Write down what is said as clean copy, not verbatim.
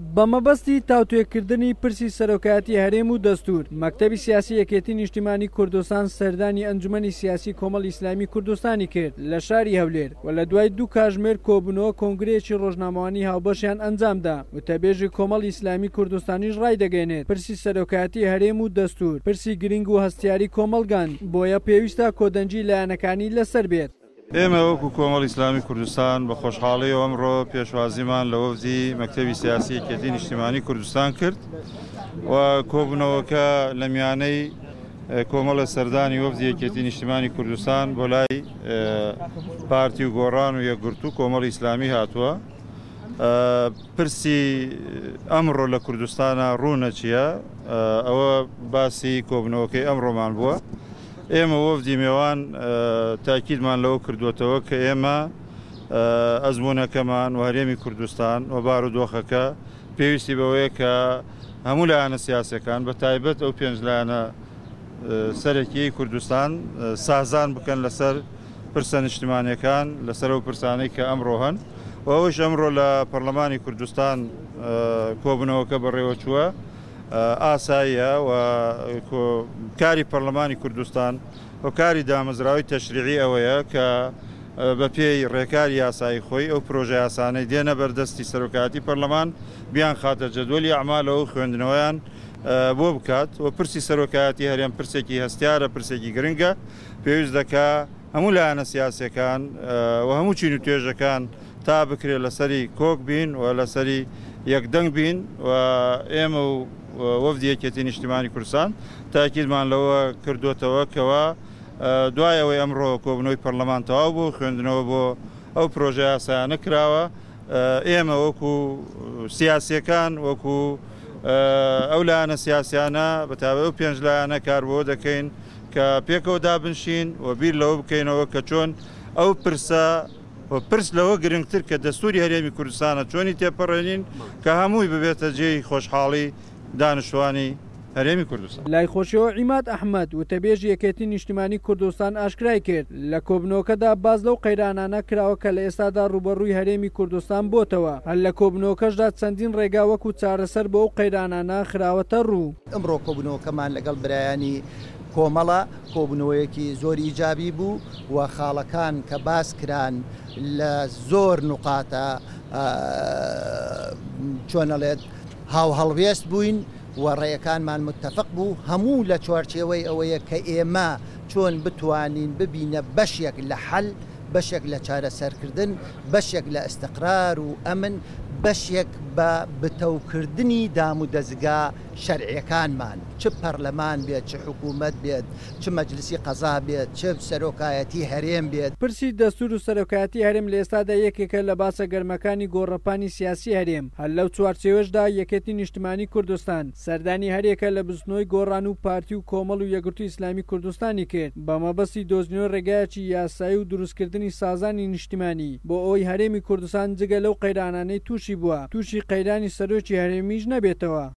بەمەبەستی تاووتوێکردنی پرسی سەرۆکایەتی هەرێم و دەستور مەکتەبی سیاسی یەکێتی نیشتیمانی کوردستان سەردانی ئەنجومەنی سیاسی کۆمەڵ ئیسلامی کوردستانی کرد لە شاری هەولێر و لە دوای دوو کاتژمێر کۆبوونەوە کۆنگرەیەکی ڕۆژنامەوانی هاوبەشیان ئەنجامدا وتەبێژی کۆمەڵ ئیسلامی کوردستانیش ڕای دەگەێنێت پرسی سەرۆکایەتی هەرێم و دەستور پرسی گرنگ و هەستیاری کۆمەڵگان بۆیە پێویستە کۆدەنجی لایەنەکانی لەسەر بێت. ئێمە وەکو کۆمەڵ ئیسلامی کوردستان بە خۆشحاڵی ئەمڕۆ پێشوازیمان لە وەفدی مەکتەبی سیاسی یەکێتی نیشتیمانی کوردستان کرد و کۆبوونەوەکە لە میانەی کۆمەڵە سەردانی وەفدی یەکێتی نیشتیمانی کوردستان بۆ لای پارتی و گۆڕان و یەکگرتوو کۆمەڵی ئیسلامی هاتووە. پرسی ئەمڕۆ لە کوردستانە ڕوونە چییە؟ ئەوە باسی کۆبوونەوەکەی ئەمڕۆمان بووە. ئێمە وەفدی میێوان تاکیدمان لەوە کردوێتەوە کە ئێمە ئەزموونەکەمان و هەرێمی کوردستان و بارودۆخەکە پێویستی بەوەیە کە هەموو لایەنە سیاسەکان بە تایبەت ئەو پێنج لایەنە سەرەکیەی کوردستان سازان بکەن لەسەر پرسە نیشتیمانیەکان لەسەر ئەو پرسانەی کە ئەمڕۆ هەن و ئەوەش ئەمڕۆ لە پەرلەمانی کوردستان کۆبوونەوەکە بەڕێوە چووە. ئاساییە و کاری پەرلەمانی کوردستان و کاری دامەزراوی تەشریعی ئەوەیە کە بە پێی ڕێکاری یاسایی خۆی ئەو پرۆژە یاسانەی دێنە بەردەستی سەرۆکایەتی پەرلەمان بیان خاتە جەدوەلی ئەعمالەوە و خوێندنەوەیان بۆ بکات و پرسی سەرۆکایەتی هەرێم پرسێکی هەستیارە پرسێکی گرنگە پێویست دەکا هەموو لایەنە سیاسەکان و هەموو چین و توێژەکان تا بکرێت لەسەری کۆک بین و لەسەری یەکدەنگ بین و ئێمە و وەفدی یەکێتی نیشتیمانی کوردستان تاکیدمان لەوە کردوێتەوە کەوە دوای ئەوەی ئەمڕۆ کۆبوونەوەی پەرلەمان تەواو بوو خوێندنەوە بۆ ئەو پرۆژە یاسایانە کراوە ئێمە وەکو سیاسیەکان وەکو ئەو لایەنە سیاسیانە بەتابەت ئەو پێنج لایەنە کار بۆ دەکەین کە پێکەوە دابنشین و بیر لەوە بکەینەوە کە چۆن ئەو پرسە پرس لەوە گرنگتر کە دەستوری هەرێمی کوردستانە چۆنی تێپەڕێنین کە هەمووی ببێتە جێی خۆشحاڵی دانیشتوانی هەرێمی کوردستان. لای خۆشیەوە عیماد ئەحمەد وتەبێژی یەکێتی نیشتیمانی کوردستان ئاشکرای کرد لە کۆبوونەوەکەدا باز لەو قەیرانانە کراوە کە لە ئێستادا ڕوبەڕووی هەرێمی کوردستان بۆتەوە هەر لە کۆبوونەوەکەشدا چەندین ڕێگا وەکو چارەسەر بۆ ئەو قەیرانانە خراوەتە ڕوو. ئەمڕۆ کۆبوونەوەکەمان لەگەڵ برایانی کۆمەڵە کۆبوونەوەیەکی زۆر ئیجابی بوو و خاڵەکان کە باس کران لە زۆر نوقاتە چۆنەڵێت هاو هەڵوێست بووین و ڕێیەکانمان متتەفق بوو هەموو لە چوارچێوەی ئەوەیە کە ئێمە چۆن بتوانین ببینە بەشێک لە حەل بەشێک لە چارەسەرکردن بەشێک لە ئەستقرار و ئەمن بەشێک بە بتەوکردنی دام و دەزگا شەرعیەکانمان چ پەرلەمان بێت چ حکوومەت بێت چ مەجلیسی قەزا بێت چ سەرۆکایەتی هەرێم بێت. پرسی دەستور و سەرۆکایەتی هەرێم لە ئێستادا یەکێکە لە باسە گەرمەکانی گۆڕەپانی سیاسی هەرێم هەر لەو چوارچێوەشدا یەکێتی نیشتیمانی کوردستان سەردانی هەرێکە لە بزنەوەی گۆڕان و پارتی و کۆمەڵ و یەکگرتووی ئیسلامی کوردستانی کرد بەمەبەستی دۆزینەوە ڕێگایەکی یاسایی و دروستکردنی سازانی نیشتیمانی بۆ ئەوەی هەرێمی کوردستان جگە لەو قەیرانانەی تووشی بووە تووشی قەیرانی سەرۆکی هەرێمیش نەبێتەوە.